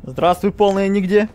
Здравствуй, полная нигде.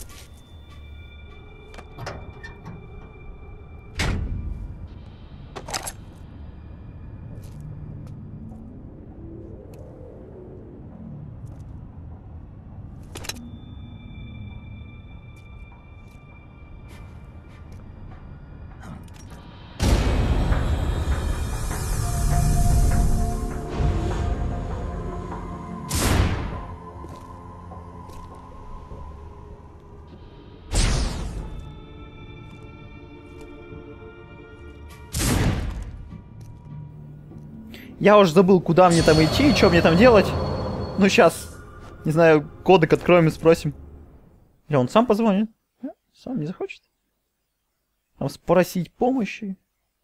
Я уже забыл, куда мне там идти и что мне там делать. Ну, сейчас, не знаю, кодек откроем и спросим. Или он сам позвонит? Сам не захочет? Там спросить помощи?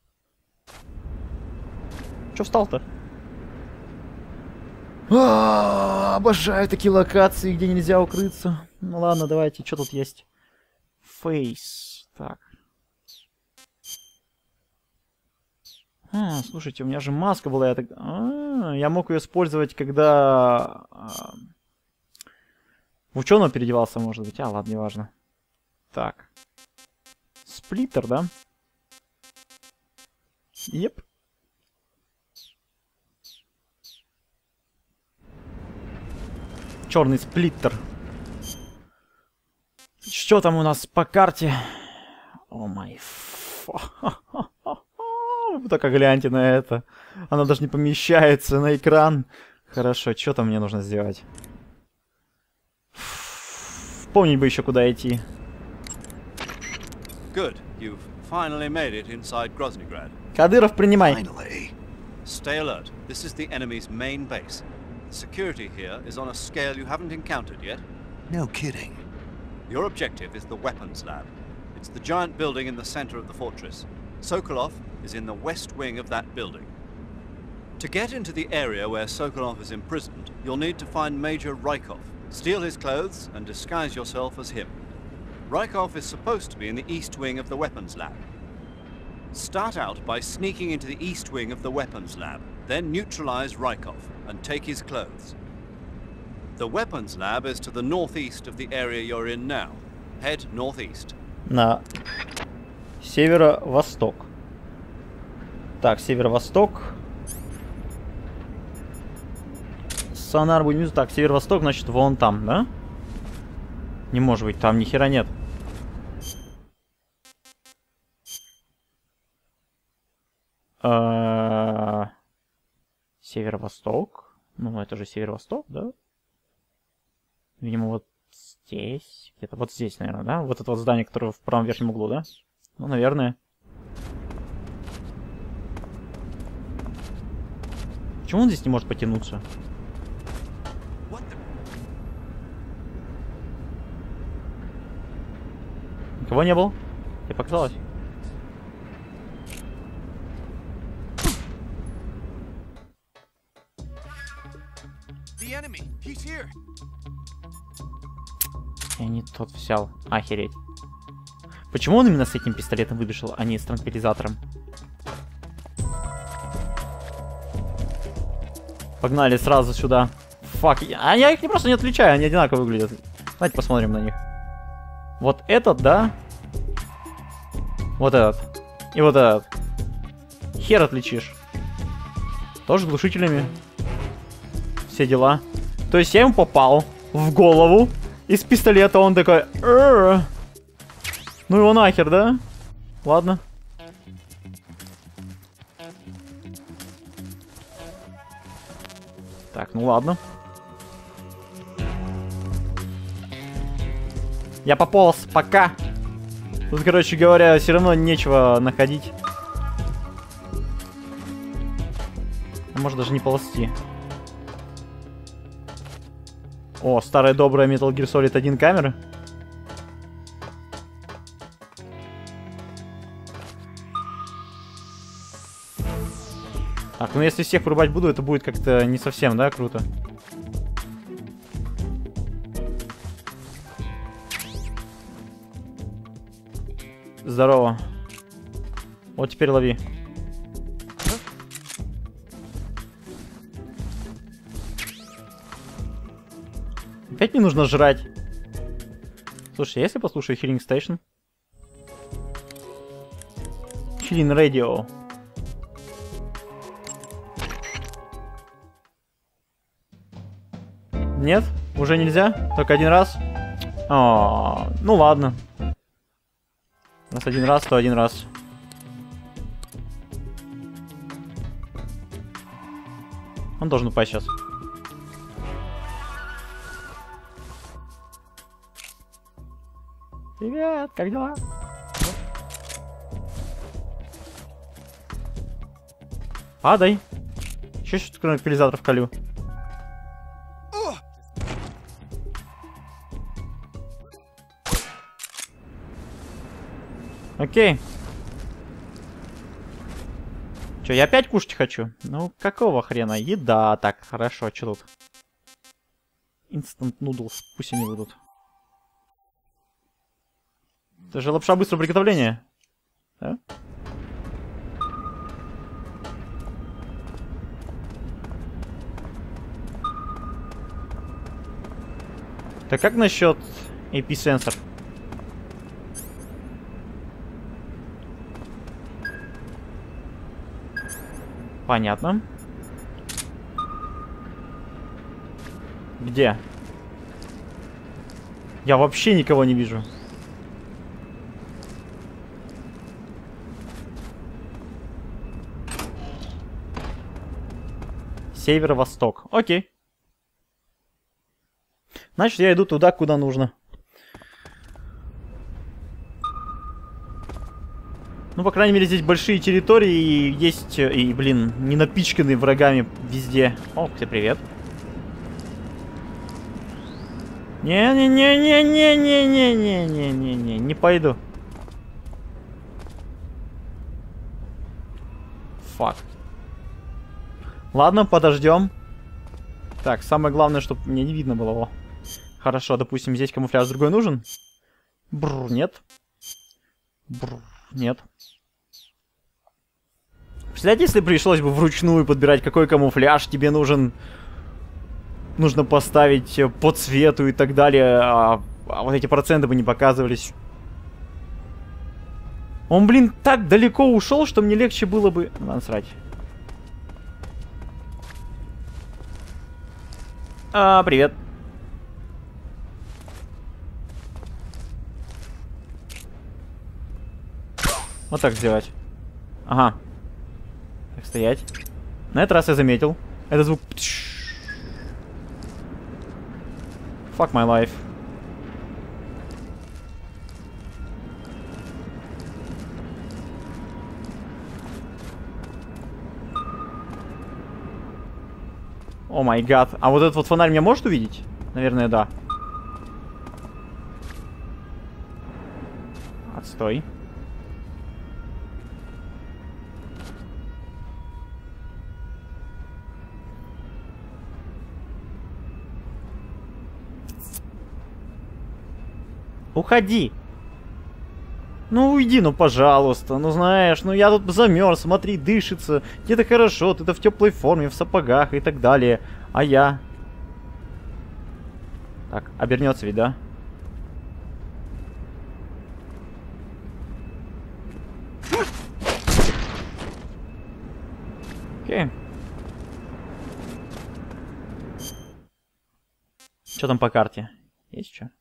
Че встал-то? Обожаю такие локации, где нельзя укрыться. Ну ладно, давайте, что тут есть? Фейс. Так. Слушайте, у меня же маска была, я мог ее использовать, когда в ученого переодевался, может быть. Ладно, неважно. Так. Сплиттер, да? Еп. Черный сплиттер. Что там у нас по карте? О май. Вы только гляньте на это. Она даже не помещается на экран. Хорошо, что там мне нужно сделать? Помнить бы еще, куда идти. Good. You've finally made it inside Groznygrad. Кадыров, принимай. Stay alert. This is the enemy's main base. Security here is on a scale you haven't encountered yet. No kidding. Your objective is the weapons lab. It's the giant building in the center of the fortress. Sokolov is in the west wing of that building. To get into the area where Sokolov is imprisoned, you'll need to find Major Rykov, steal his clothes, and disguise yourself as him. Rykov is supposed to be in the east wing of the weapons lab. Start out by sneaking into the east wing of the weapons lab, then neutralize Rykov and take his clothes. The weapons lab is to the northeast of the area you're in now. Head northeast. На северо-восток. Так, северо-восток. Сонар будет внизу. Так, северо-восток, значит, вон там, да? Не может быть, там ни хера нет. Северо-восток. Ну, это же северо-восток, да? Видимо, вот здесь. Где-то вот здесь, наверное, да? Вот это вот здание, которое в правом верхнем углу, да? Ну, наверное. Почему он здесь не может потянуться? Никого не было? Тебе показалось? Я не тот взял. Охереть. Почему он именно с этим пистолетом выбежал, а не с транквилизатором? Погнали сразу сюда. Фак. А я их просто не отличаю, они одинаково выглядят. Давайте посмотрим на них. Вот этот, да? Вот этот. И вот этот. Хер отличишь. Тоже глушителями. Все дела. То есть я ему попал в голову из пистолета, он такой... Ну его нахер, да? Ладно. Так, ну ладно. Я пополз, пока. Тут, короче говоря, все равно нечего находить. А может даже не ползти. О, старая добрая Metal Gear Solid 1 камера. Так, ну если всех вырубать буду, это будет как-то не совсем, да, круто. Здорово. Вот теперь лови. Опять не нужно жрать. Слушай, если послушаю Healing Station? Healing Radio. Нет? Уже нельзя? Только один раз? Ну ладно. Раз один раз, то один раз. Он должен упасть сейчас. Привет, как дела? Падай. Еще что-то транквилизатор вколю. Окей. Че, я опять кушать хочу? Ну, какого хрена? Еда. Так, хорошо, что тут? Instant noodles. Пусть они будут. Это же лапша быстрого приготовления. Да? Так как насчет AP-сенсор? Понятно. Где? Я вообще никого не вижу. Северо-восток. Окей. Значит, я иду туда, куда нужно. Ну, по крайней мере, здесь большие территории и есть... И, блин, не напичканные врагами везде. О, тебе привет. Не-не-не-не-не-не-не-не-не-не, не пойду. Фак. Ладно, подождем. Так, самое главное, чтобы мне не видно было. О. Хорошо, допустим, здесь камуфляж другой нужен. Бррр, нет. Бррр, нет. Представляете, если пришлось бы вручную подбирать, какой камуфляж тебе нужен... Нужно поставить по цвету и так далее, а вот эти проценты бы не показывались. Он, блин, так далеко ушел, что мне легче было бы... Насрать. Привет. Вот так сделать. Ага. Так, стоять. На этот раз я заметил. Это звук... Fuck my life. О май гад. А вот этот вот фонарь меня может увидеть? Наверное, да. Отстой. Уходи. Ну уйди, ну пожалуйста. Ну знаешь, ну я тут замерз, смотри, дышится. Где-то хорошо, ты-то в теплой форме, в сапогах и так далее. А я... Так, обернется ведь, да? Окей. Что там по карте? Есть что?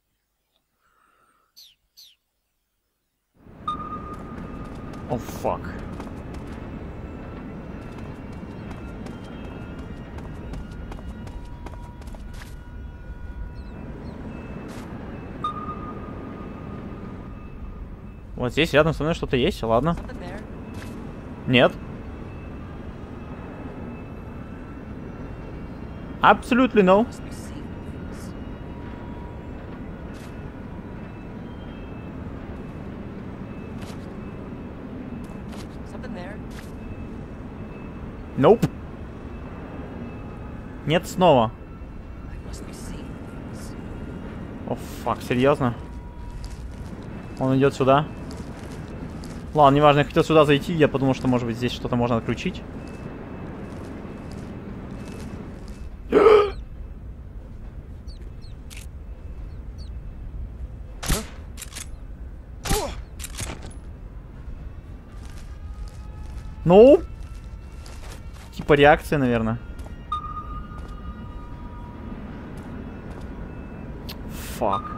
О, фак. Вот здесь рядом со мной что-то есть, ладно. Нет. Absolutely no. Nope. Нет снова. О, фак, серьезно? Он идет сюда. Ладно, неважно, я хотел сюда зайти, я подумал, что может быть здесь что-то можно отключить. Ну, типа реакция, наверное. Фак.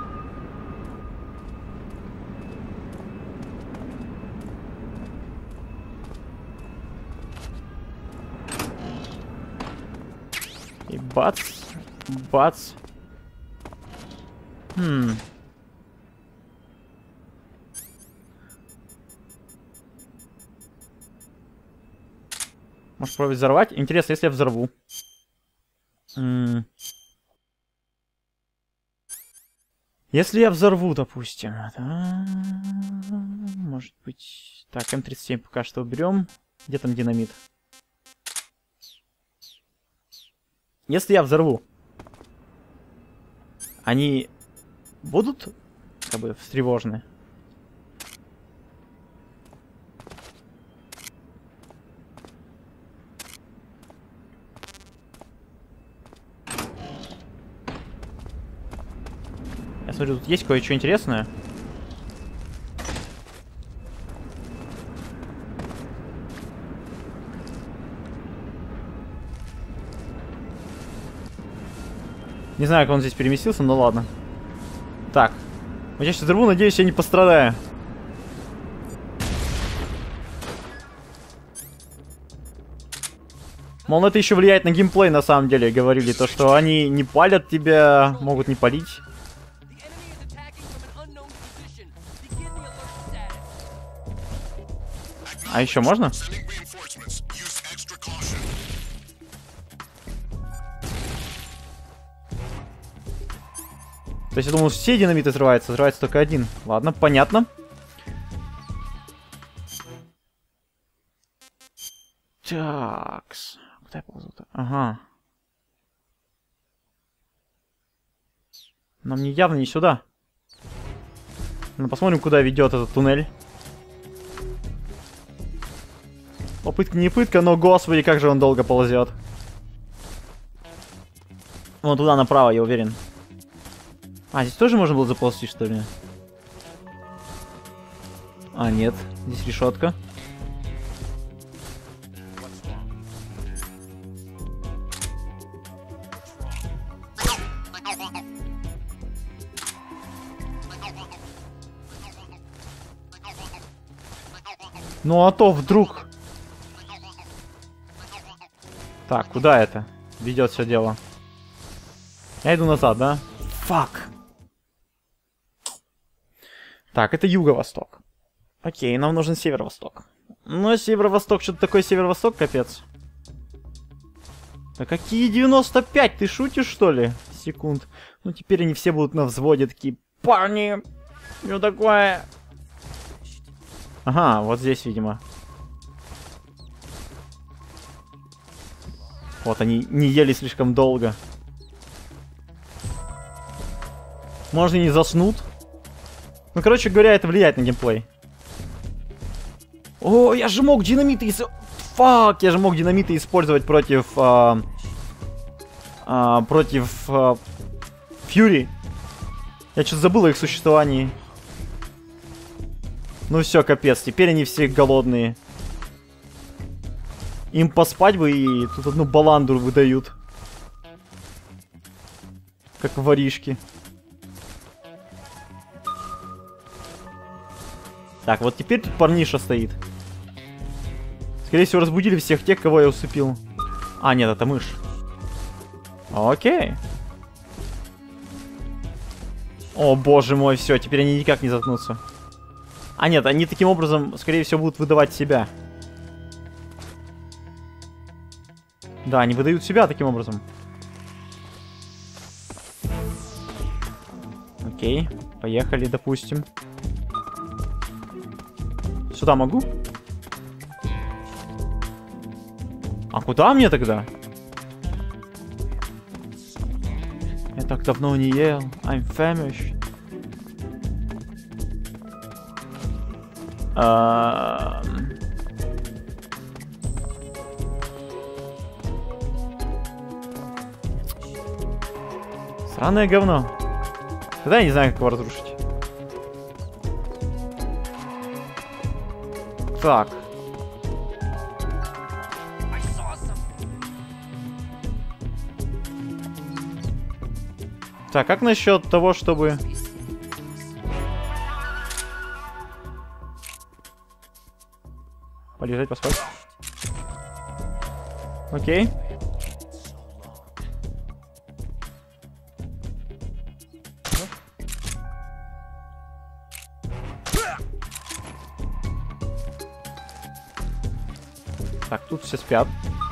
И бац. Бац. Может попробовать взорвать? Интересно, если я взорву. Если я взорву, допустим. Да, может быть... Так, М37 пока что уберем. Где там динамит? Если я взорву, они будут как бы встревожены? Я смотрю, тут есть кое-что интересное. Не знаю, как он здесь переместился, но ладно. Так. Вот я сейчас взорву, надеюсь, я не пострадаю. Мол, это еще влияет на геймплей, на самом деле, говорили. То, что они не палят тебя, могут не палить. А еще можно? То есть я думал, все динамиты взрываются, взрывается только один. Ладно, понятно. Такс. Куда я ползу-то? Ага. Но мне явно не сюда. Ну, посмотрим, куда ведет этот туннель. Попытка не пытка, но, господи, как же он долго ползет. Вон туда направо, я уверен. А, здесь тоже можно было заползти, что ли? А, нет. Здесь решетка. Ну а то вдруг... Так, куда это ведет все дело? Я иду назад, да? Фак. Так, это юго-восток. Окей, нам нужен северо-восток. Но северо-восток, что-то такое северо-восток, капец. Да какие 95? Ты шутишь, что ли? Секунд. Ну теперь они все будут на взводе, такие: парни, что такое? Ага, вот здесь, видимо. Вот они не ели слишком долго. Может, и не заснут. Ну, короче говоря, это влияет на геймплей. О, я же мог динамиты Фак, я же мог динамиты использовать против... Фьюри. Я что-то забыл о их существовании. Ну все, капец, теперь они все голодные. Им поспать бы, и тут одну баланду выдают. Как воришки. Так, вот теперь тут парниша стоит. Скорее всего, разбудили всех тех, кого я усыпил. А, нет, это мышь. Окей. О, боже мой, все, теперь они никак не заткнутся. А, нет, они таким образом, скорее всего, будут выдавать себя. Да, они выдают себя таким образом. Окей, поехали, допустим. Сюда могу? А куда мне тогда? Я так давно не ел. I'm famished. Сраное говно. Тогда я не знаю, как его разрушить. Так. Так, как насчет того, чтобы... Полежать, поспать. Окей. Так, тут все спят.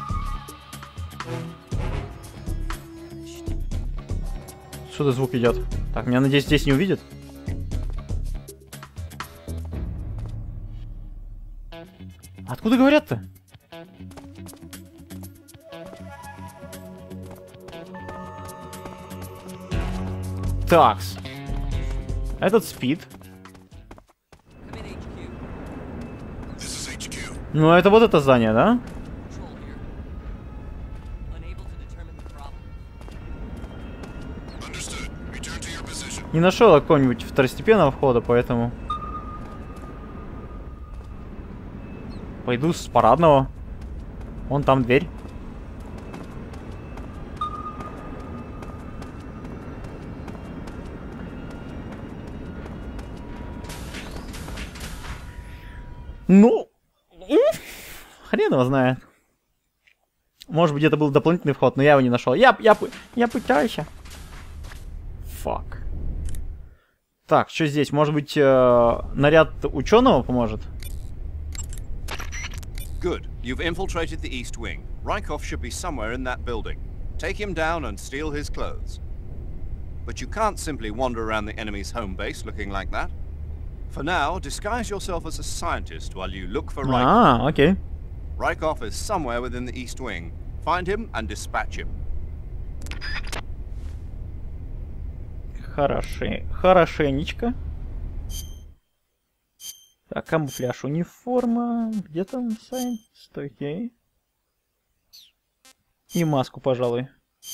Что-то звук идет. Так, меня, надеюсь, здесь не увидят. Откуда говорят-то? Такс. Этот спит. Ну, это вот это здание, да? Не нашел какого-нибудь второстепенного входа, поэтому... Пойду с парадного. Вон там дверь. Ну... Хрен его знает. Может быть, где-то был дополнительный вход, но я его не нашел. Я пытаюсь. Фак. Так, что здесь? Может быть, наряд ученого поможет? Good. You've infiltrated the East Wing. Rykov should be somewhere in that building. Take him down and steal his clothes. But you can't simply wander around the enemy's home base looking like that. For now, disguise yourself as a scientist while you look for Rykov. Ah, окей. Rykov is somewhere within the East Wing. Find him and dispatch him. Хорошенечко. Так, камуфляж, униформа. Где там сайт? Окей. И маску, пожалуй.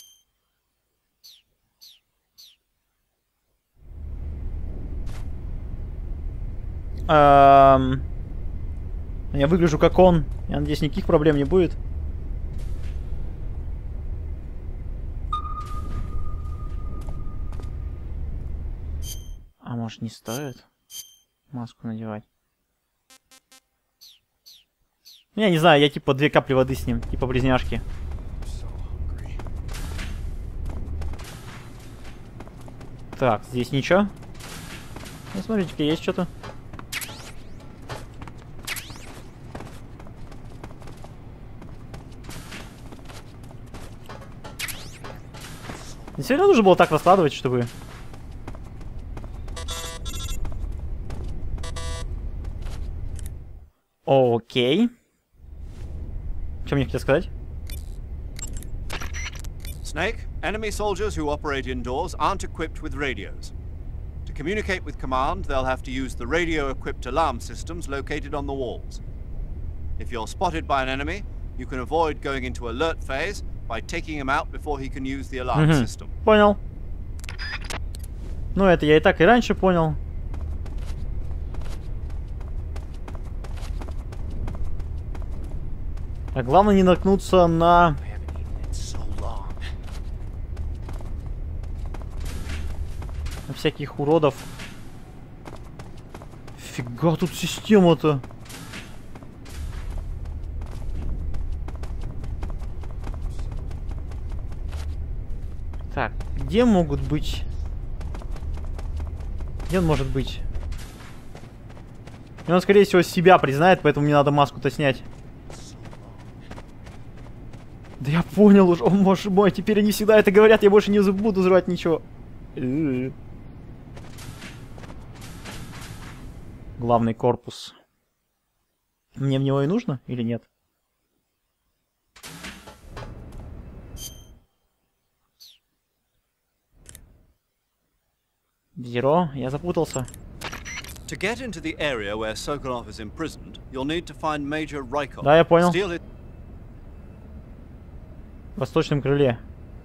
Я выгляжу как он. Я надеюсь, никаких проблем не будет. А может, не стоит маску надевать? Я не знаю, я типа 2 капли воды с ним, типа близняшки. Так, здесь ничего. Ну, смотрите-ка, есть что-то. Действительно нужно было так раскладывать, чтобы... Окей. Что мне хотел сказать? Snake, enemy soldiers who operate indoors aren't equipped with radios. To communicate with command, they'll have to use the radio-equipped alarm systems located on the walls. If you're spotted by an enemy, you can avoid going into alert phase by taking him out before he can use the alarm system. Понял. Ну, это я и так и раньше понял. А главное не наткнуться на... на всяких уродов. Фига тут система-то. Так, где могут быть... Где он может быть? И он, скорее всего, себя признает, поэтому мне надо маску-то снять. Да я понял уже, о боже мой, теперь они всегда это говорят, я больше не буду жрать ничего. Главный корпус. Мне в него и нужно или нет? Зеро, я запутался. To get into the area where Sokolov is imprisoned, you'll need to find Major Rykov. Да, я понял. Steal it. В восточном крыле.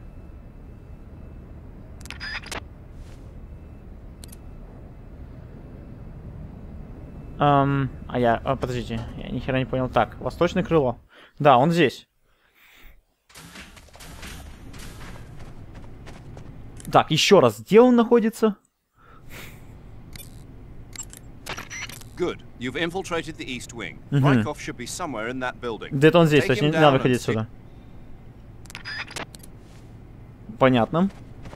Подождите, я ни хера не понял. Так, восточное крыло. Да, он здесь. Так, еще раз, где он находится? Good. You've infiltrated the East Wing. Rykov should be somewhere in that building. Где-то он здесь, то Take есть не him надо down выходить and сюда. Понятно.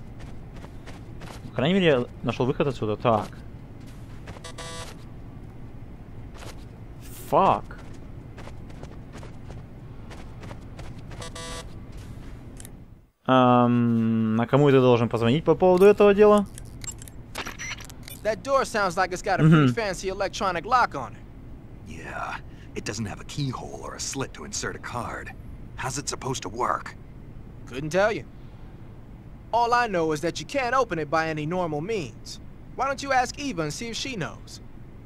По крайней мере, я нашел выход отсюда. Так. Фак. А кому ты должен позвонить по поводу этого дела? That door sounds like it's got a pretty fancy electronic lock on it. Yeah, it doesn't have a keyhole or a slit to insert a card. How's it supposed to work? Couldn't tell you. All I know is that you can't open it by any normal means. Why don't you ask Eva and see if she knows?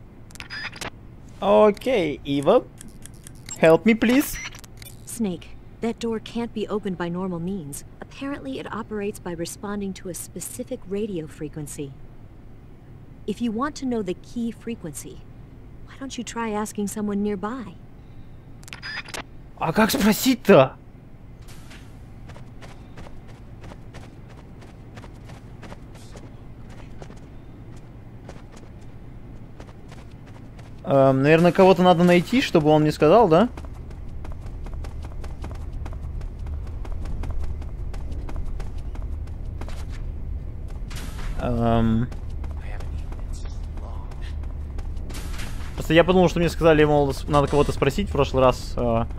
Okay, Eva. Help me, please. Snake, that door can't be opened by normal means. Apparently it operates by responding to a specific radio frequency. If you want to know the key frequency, why don't you try asking someone nearby? А как спросить-то? Наверное, кого-то надо найти, чтобы он мне сказал, да? Просто я подумал, что мне сказали, мол, надо кого-то спросить в прошлый раз.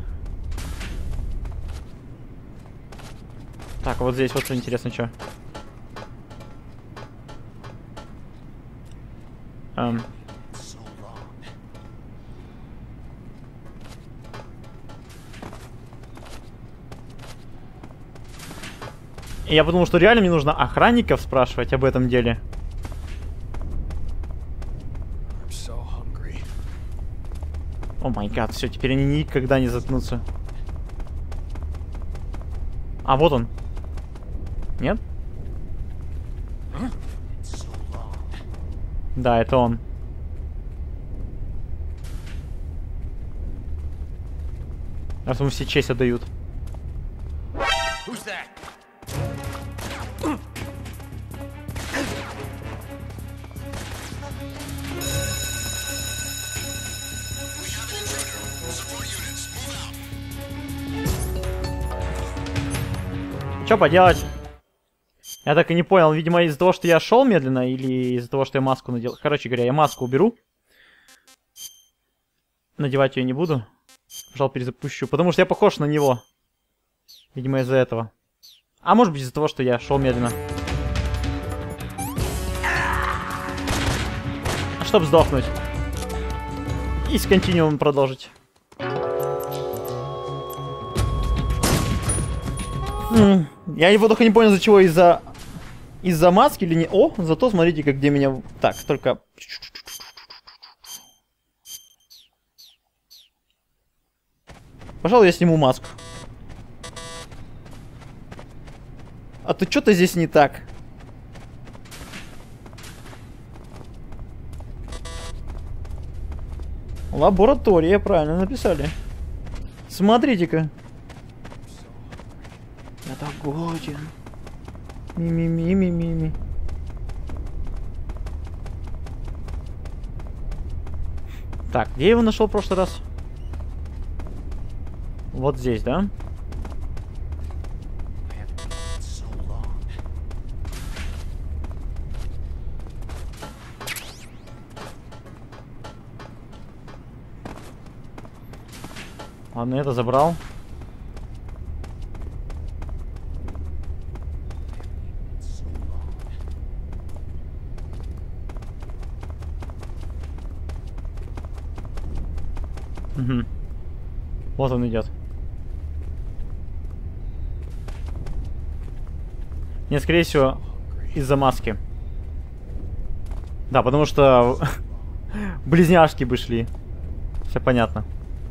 Так, вот здесь вот интересно, что. И я подумал, что реально мне нужно охранников спрашивать об этом деле. О май гад, все, теперь они никогда не заткнутся. А, вот он. Нет? Да, это он. Раз ему все честь отдают. Что поделать? Я так и не понял, видимо, из-за того, что я шел медленно, или из-за того, что я маску надел. Короче говоря, я маску уберу. Надевать ее не буду. Пожалуй, перезапущу, потому что я похож на него. Видимо, из-за этого. А может быть, из-за того, что я шел медленно. Чтоб сдохнуть. И с континуумом продолжить. Я его только не понял, из-за чего, из-за маски или не... О, зато смотрите, как где меня... Так, только... Пожалуй, я сниму маску. А то что-то здесь не так. Лаборатория, правильно написали. Смотрите-ка. Это годен. Ми-ми-ми-ми-ми-ми. Так, где я его нашел в прошлый раз? Вот здесь, да? Ладно, это забрал. Угу. Вот он идет. Нет, скорее всего, из-за маски. Да, потому что близняшки бы шли. Все понятно.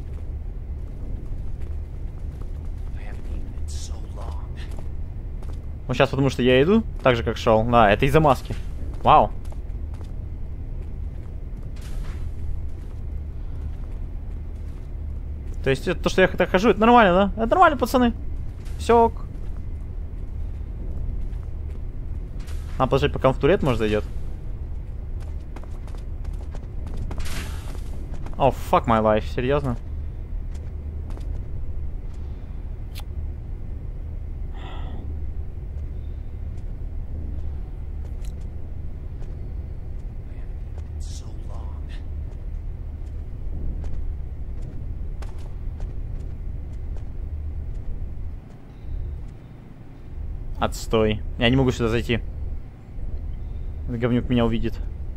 Вот сейчас, потому что я иду, так же, как шел. Да, это из-за маски. Вау. То есть, это то, что я так хожу, это нормально, да? Это нормально, пацаны. Все ок. Надо подождать, пока он в турет, может, зайдет. О, fuck my life, серьезно? Отстой. Я не могу сюда зайти. Этот говнюк меня увидит.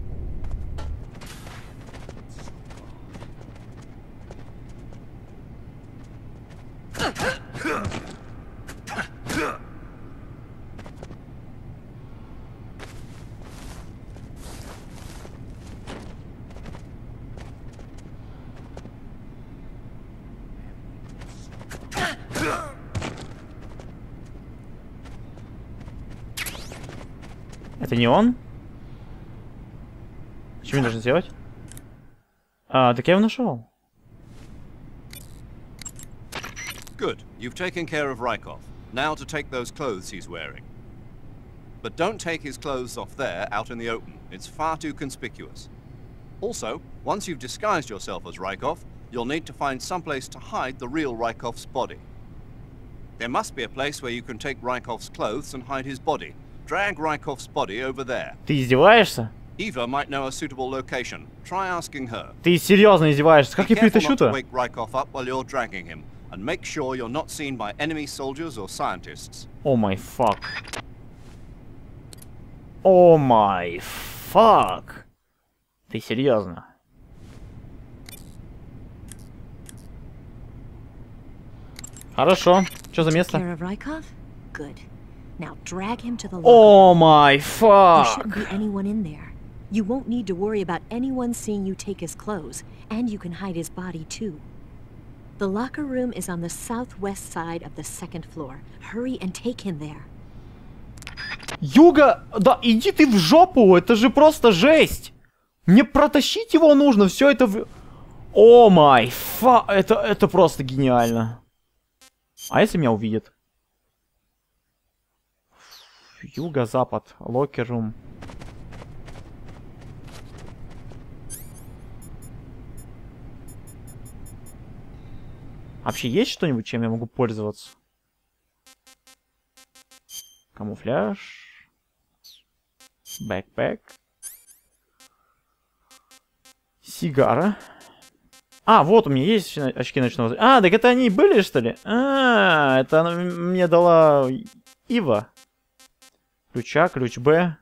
Это не он? Что мне должен сделать? Так я его нашел. Good. You've taken care of Rykov. Now to take those clothes he's wearing. But don't take his clothes off there, out in the open. It's far too conspicuous. Also, once you've disguised yourself as Rykov, you'll need to find someplace to hide the real Rykov's body. There must be a place where you can take Rykov's clothes and hide his body. Drag Rykov's body over there. Ты издеваешься? Eva might know a suitable location. Try asking her. Ты серьезно издеваешься? Как я перетащу-то? Wake Rykov up while you're dragging him, and make sure you're not seen by enemy soldiers or scientists. Oh my fuck. Oh my fuck. Ты серьезно? Хорошо. Что за место? Now drag him to the locker. Oh my There fuck. shouldn't be anyone in there. You won't need to worry about anyone seeing you take his clothes, and you can hide his body too. The locker room is on the southwest side of the second floor. Hurry and take him there. Юга, да иди ты в жопу, это же просто жесть. Мне протащить его нужно, все это в... О май фа, это просто гениально. А если меня увидят? Юго-запад, локер-рум. Вообще есть что-нибудь, чем я могу пользоваться? Камуфляж. Бэкпэк. Сигара. А, вот у меня есть очки ночного зрения. А, так это они и были, что ли? А, это она мне дала Ива. Ключа, ключ Б.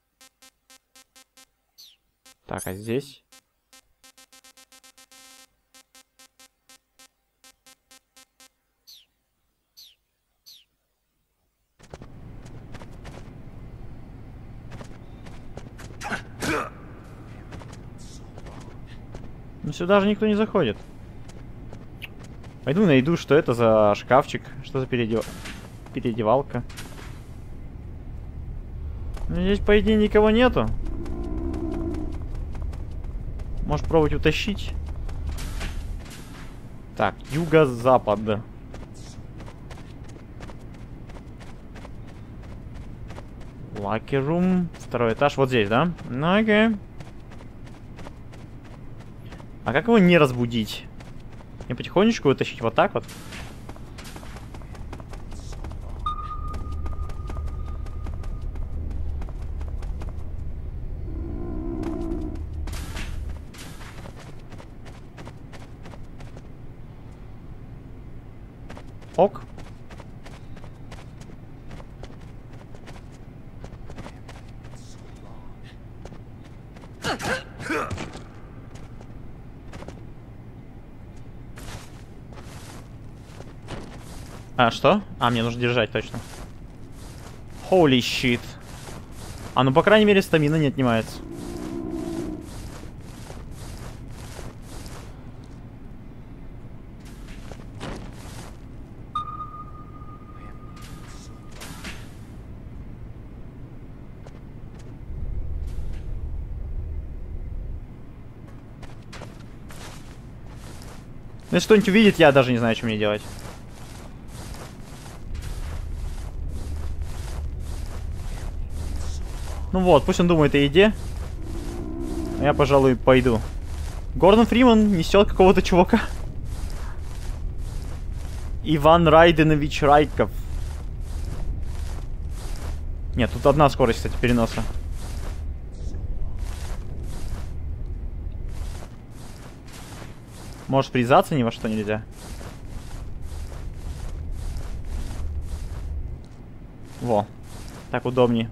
Так, а здесь? Ну сюда же никто не заходит. Пойду найду, что это за шкафчик, что за переодевалка. Ну, здесь, по идее, никого нету. Может пробовать утащить. Так, юго-запад. Лакерум. Второй этаж. Вот здесь, да? Ну, окей. А как его не разбудить? Мне потихонечку вытащить вот так вот? Ок. А, что? А, мне нужно держать, точно. Holy shit. А, ну, по крайней мере, стамина не отнимается. Если что-нибудь увидит, я даже не знаю, что мне делать. Ну вот, пусть он думает о еде. А я, пожалуй, пойду. Гордон Фриман несет какого-то чувака. Иван Райденович Райков. Нет, тут одна скорость, кстати, переноса. Может, врезаться ни во что нельзя? Во. Так удобнее.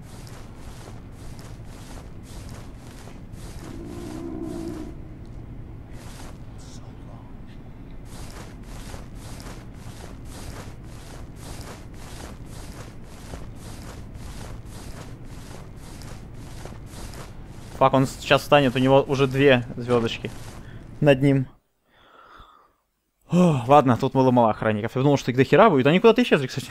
Фак, он сейчас встанет, у него уже 2 звездочки над ним. О, ладно, тут было мало охранников. Я думал, что их до хера будет. Они куда-то исчезли, кстати.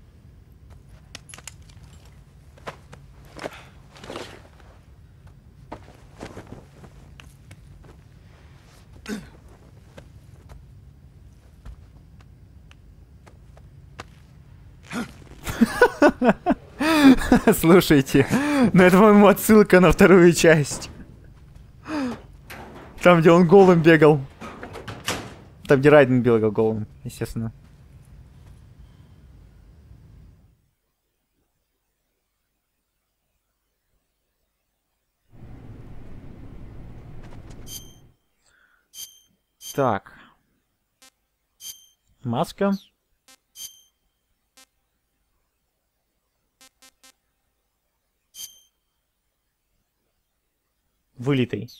Слушайте, ну это, по-моему, отсылка на 2-ю часть. Там, где он голым бегал. Там, где Райден бегал голым, естественно. Так. Маска. Вылитый.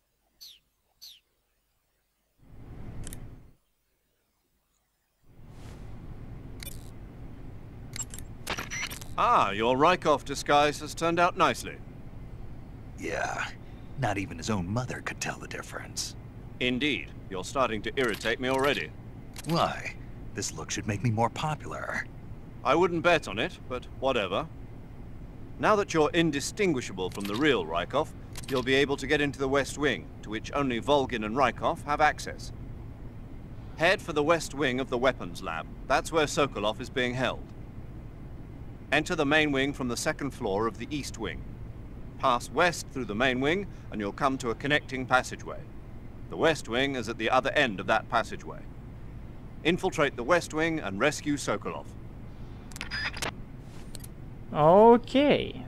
Ah, your Rykov disguise has turned out nicely. Yeah, not even his own mother could tell the difference. Indeed, you're starting to irritate me already. Why? This look should make me more popular. I wouldn't bet on it, but whatever. Now that you're indistinguishable from the real Rykov, you'll be able to get into the West Wing, to which only Volgin and Rykov have access. Head for the West Wing of the Weapons Lab. That's where Sokolov is being held. Enter the main wing from the 2nd floor of the East Wing. Pass west through the main wing, and you'll come to a connecting passageway. The West Wing is at the other end of that passageway. Infiltrate the West Wing and rescue Sokolov. Окей.